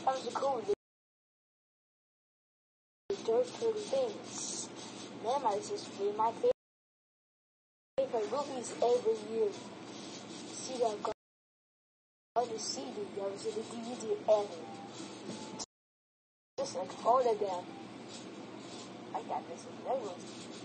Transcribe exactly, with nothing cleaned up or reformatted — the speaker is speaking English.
That was the cool the Dirt Turtle things. Them I just read my favorite movies every year. See that got on the C D, that was in the D V D ever. Just like all of them. I got this. That was